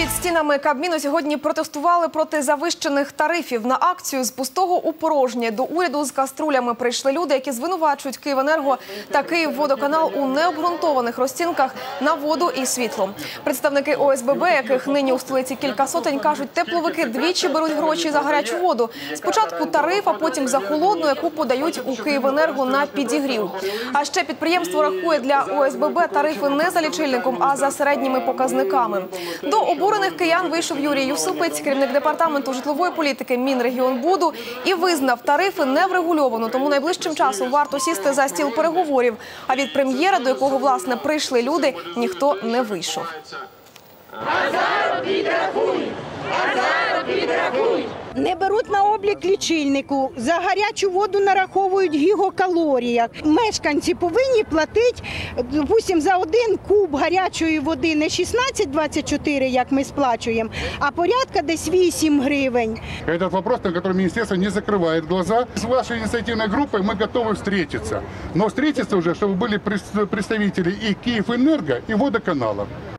Під стінами Кабміну сьогодні протестували проти завищених тарифів. На акцію з пустого у порожнє до уряду з каструлями прийшли люди, які звинувачують «Київенерго» та «Київводоканал» у необґрунтованих розцінках на воду і світло. Представники ОСББ, яких нині у столиці кілька сотень, кажуть, тепловики двічі беруть гроші за гарячу воду. Спочатку тариф, а потім за холодну, яку подають у «Київенерго» на підігрів. А ще підприємство рахує для ОСББ тарифи не за лічильником, а за середніми показниками. До обурених киян вийшов Юрій Юсупець, керівник департаменту житлової політики Мінрегіонбуду, і визнав, тарифи не врегульовано, тому найближчим часом варто сісти за стіл переговорів. А від прем'єра, до якого, власне, прийшли люди, ніхто не вийшов. Не беруть на облік лічильнику, за гарячу воду нараховують в гігакалоріях. Мешканці повинні платити, допустим, за один куб гарячої води не 16,24, як ми сплачуємо, а порядка десь 8 гривень. Этот вопрос, на который министерство не закрывает глаза. С вашей инициативной группой мы готовы встретиться. Но встретиться уже, чтобы были представители и «Киевэнерго», и «Водоканала».